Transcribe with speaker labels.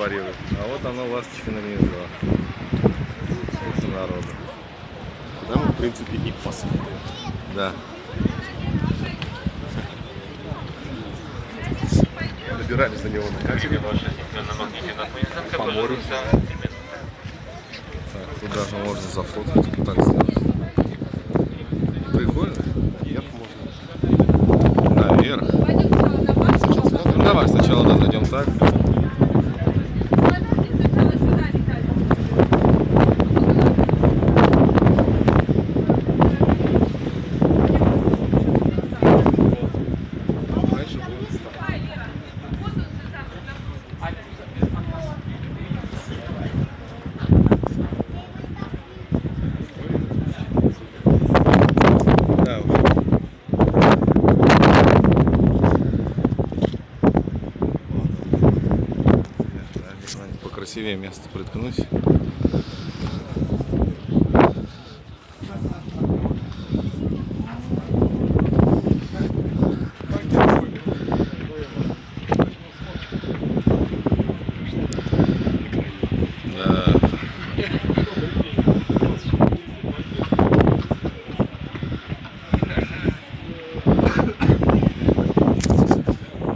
Speaker 1: препарируют. А вот оно, ласточкино гнездо. Сколько народу.
Speaker 2: Да, мы, в принципе, и посмотрим.
Speaker 1: Да.
Speaker 2: Добирались до него на катере. По морю.
Speaker 1: Так, тут даже можно зафоткать, вот так сделать. Прикольно.
Speaker 2: Вверх можно.
Speaker 1: Наверх. Ну давай сначала да, зайдем так.
Speaker 2: Раньше было старт.
Speaker 1: Да, уже. Покрасивее место приткнуть. Да.